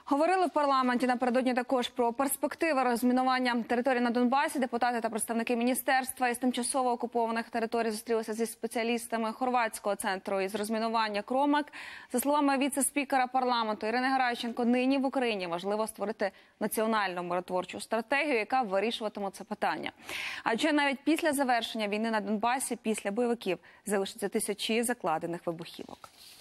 Говорили в парламенті напередодні також про перспективи розмінування територій на Донбасі. Депутати та представники міністерства із тимчасово окупованих територій зустрілися зі спеціалістами Хорватського центру із розмінування «Кромак». За словами віце-спікера парламенту Ірини Геращенко, нині в Україні важливо створити національну миротворчу стратегію, яка вирішуватиме це питання. Адже навіть після завершення війни на Донбасі, після бойовиків, залишаться тисячі закладених вибухівок.